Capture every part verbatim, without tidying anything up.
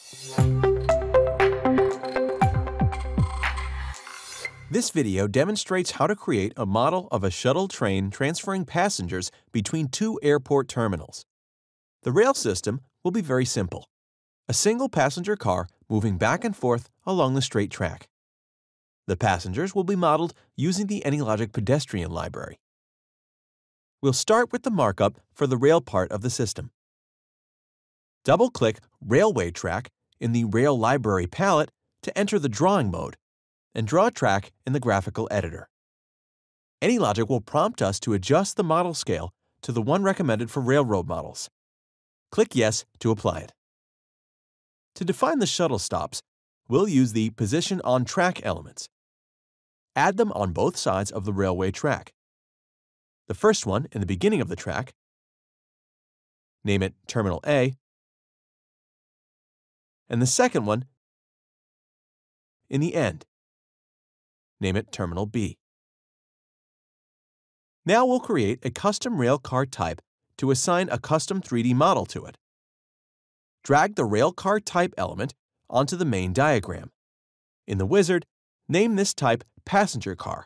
This video demonstrates how to create a model of a shuttle train transferring passengers between two airport terminals. The rail system will be very simple: a single passenger car moving back and forth along the straight track. The passengers will be modeled using the AnyLogic pedestrian library. We'll start with the markup for the rail part of the system. Double-click Railway Track in the Rail Library palette to enter the drawing mode, and draw a track in the graphical editor. AnyLogic will prompt us to adjust the model scale to the one recommended for railroad models. Click Yes to apply it. To define the shuttle stops, we'll use the Position on Track elements. Add them on both sides of the railway track. The first one in the beginning of the track, name it Terminal A, and the second one in the end, name it Terminal B. Now we'll create a custom rail car type to assign a custom three D model to it. Drag the rail car type element onto the main diagram. In the wizard, name this type Passenger Car.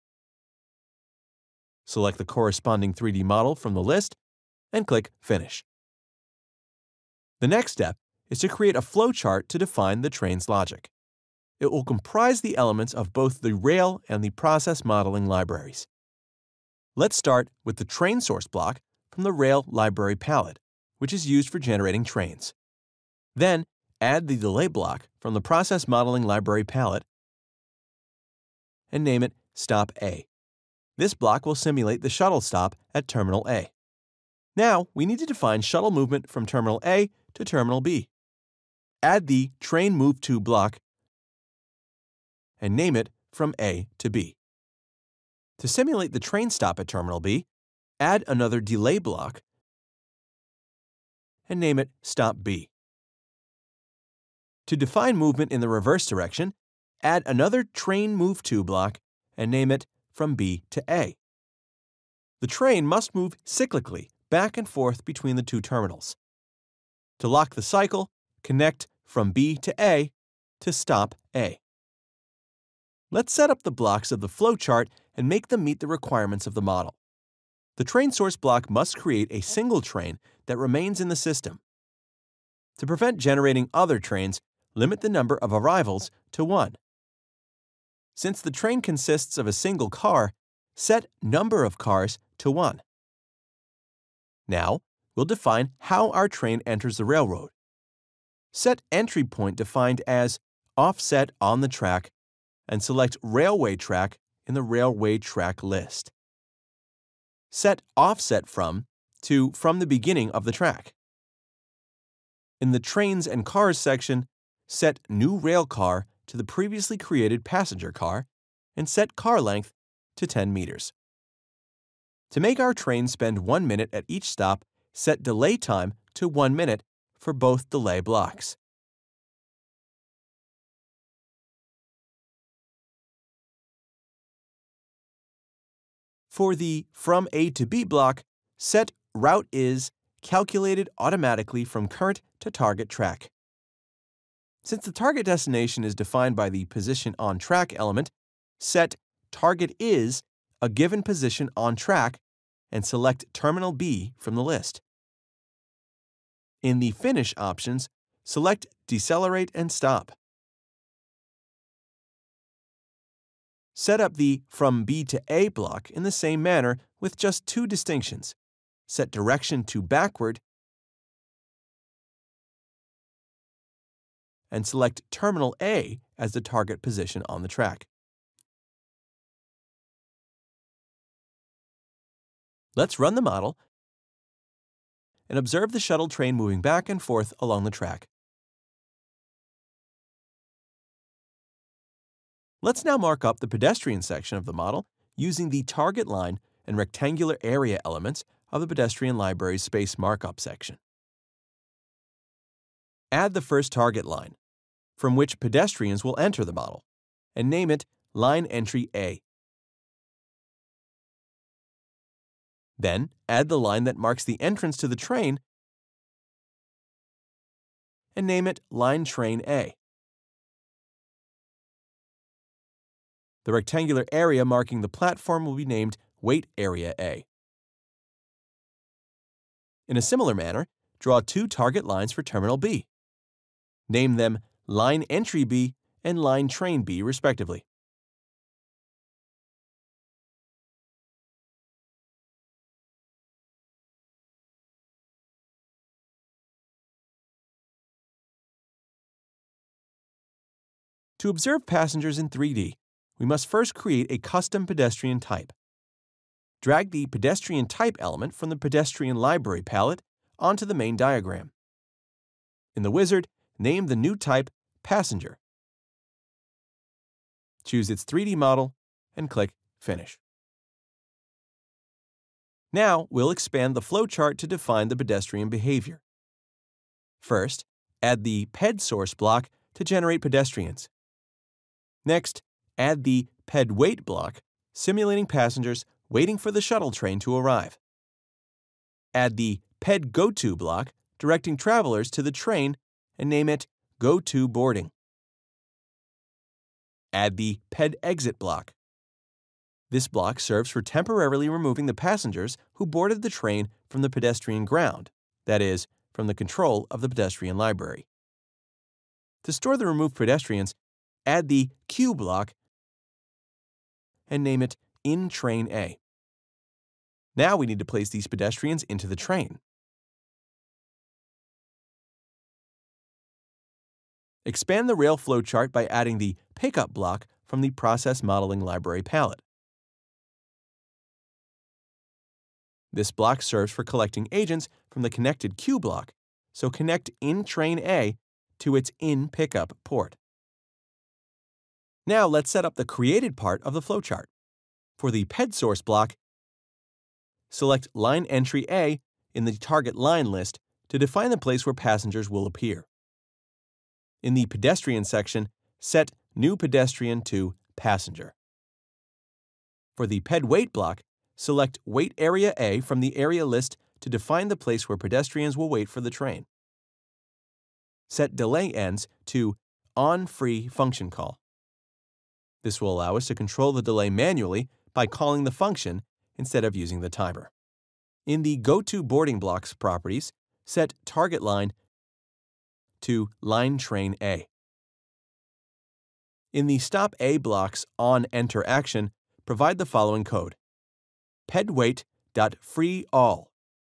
Select the corresponding three D model from the list and click Finish. The next step is to create a flowchart to define the train's logic. It will comprise the elements of both the rail and the process modeling libraries. Let's start with the train source block from the Rail Library palette, which is used for generating trains. Then, add the delay block from the Process Modeling Library palette and name it Stop A. This block will simulate the shuttle stop at Terminal A. Now, we need to define shuttle movement from Terminal A to Terminal B. Add the Train Move To block and name it From A to B. To simulate the train stop at Terminal B, add another delay block and name it Stop B. To define movement in the reverse direction, add another Train Move To block and name it From B to A. The train must move cyclically back and forth between the two terminals. To lock the cycle, connect From B to A to Stop A. Let's set up the blocks of the flowchart and make them meet the requirements of the model. The train source block must create a single train that remains in the system. To prevent generating other trains, limit the number of arrivals to one. Since the train consists of a single car, set number of cars to one. Now, we'll define how our train enters the railroad. Set entry point defined as offset on the track and select Railway Track in the Railway Track list. Set Offset From to From the beginning of the track. In the Trains and Cars section, set New Rail Car to the previously created passenger car and set car length to ten meters. To make our train spend one minute at each stop, set delay time to one minute for both delay blocks. For the From A to B block, set Route Is calculated automatically from current to target track. Since the target destination is defined by the Position on Track element, set Target Is a given position on track and select Terminal B from the list. In the Finish options, select Decelerate and Stop. Set up the From B to A block in the same manner with just two distinctions. Set direction to backward and select Terminal A as the target position on the track. Let's run the model and observe the shuttle train moving back and forth along the track. Let's now mark up the pedestrian section of the model using the target line and rectangular area elements of the pedestrian library's space markup section. Add the first target line, from which pedestrians will enter the model, and name it Line Entry A. Then, add the line that marks the entrance to the train and name it Line Train A. The rectangular area marking the platform will be named Wait Area A. In a similar manner, draw two target lines for Terminal B. Name them Line Entry B and Line Train B, respectively. To observe passengers in three D, we must first create a custom pedestrian type. Drag the pedestrian type element from the pedestrian library palette onto the main diagram. In the wizard, name the new type Passenger. Choose its three D model and click Finish. Now we'll expand the flowchart to define the pedestrian behavior. First, add the P E D source block to generate pedestrians. Next, add the P E D wait block, simulating passengers waiting for the shuttle train to arrive. Add the P E D go to block, directing travelers to the train, and name it Go to Boarding. Add the P E D exit block. This block serves for temporarily removing the passengers who boarded the train from the pedestrian ground, that is, from the control of the pedestrian library. To store the removed pedestrians, add the Q block and name it In Train A. Now we need to place these pedestrians into the train. Expand the rail flowchart by adding the Pickup block from the Process Modeling Library palette. This block serves for collecting agents from the connected Q block, so connect In Train A to its In Pickup port. Now let's set up the created part of the flowchart. For the P E D source block, select Line Entry A in the target line list to define the place where passengers will appear. In the pedestrian section, set New Pedestrian to Passenger. For the P E D wait block, select Wait Area A from the area list to define the place where pedestrians will wait for the train. Set delay ends to On Free function call. This will allow us to control the delay manually by calling the function instead of using the timer. In the Go to Boarding blocks properties, set target line to Line Train A. In the Stop A block's On Enter action, provide the following code: pedwait.freeAll.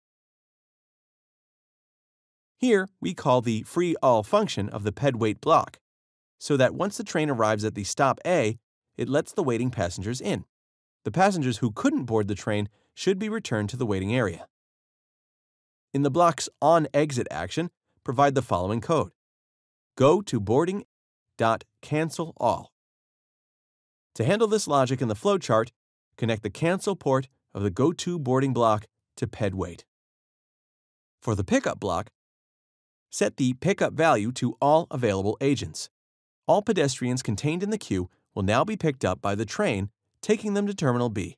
Here, we call the freeAll function of the pedwait block, so that once the train arrives at the Stop A, it lets the waiting passengers in. The passengers who couldn't board the train should be returned to the waiting area. In the block's On Exit action, provide the following code: go to boarding.cancelAll. To handle this logic in the flowchart, connect the cancel port of the Go to Boarding block to pedwait. For the Pickup block, set the pickup value to all available agents. All pedestrians contained in the queue will now be picked up by the train, taking them to Terminal B.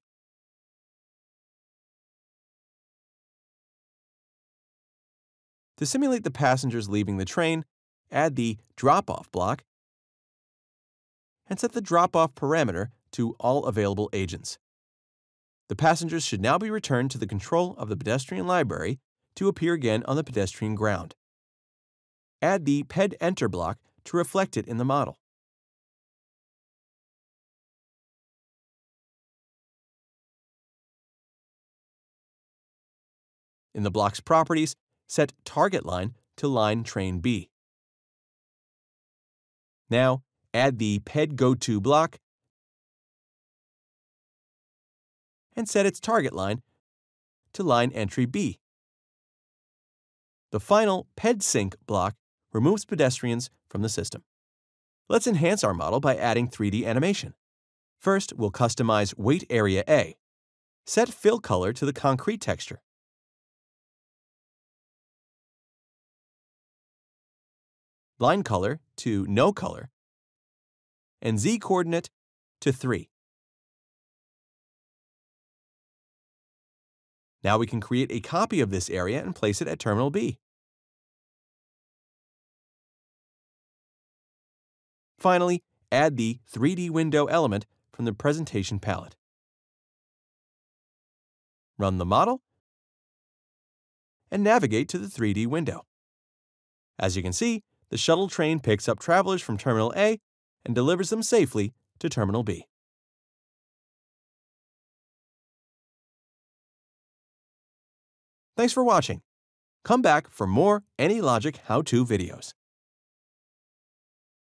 To simulate the passengers leaving the train, add the Drop-Off block and set the drop-off parameter to all available agents. The passengers should now be returned to the control of the pedestrian library to appear again on the pedestrian ground. Add the P E D Enter block to reflect it in the model. In the block's properties, set target line to Line Train B. Now, add the P E D go to block and set its target line to Line Entry B. The final P E D sync block removes pedestrians from the system. Let's enhance our model by adding three D animation. First, we'll customize Wait Area A. Set fill color to the concrete texture. Line color to no color, and Z coordinate to three. Now we can create a copy of this area and place it at Terminal B. Finally, add the three D window element from the presentation palette. Run the model and navigate to the three D window. As you can see, the shuttle train picks up travelers from Terminal A and delivers them safely to Terminal B. Thanks for watching. Come back for more AnyLogic how-to videos.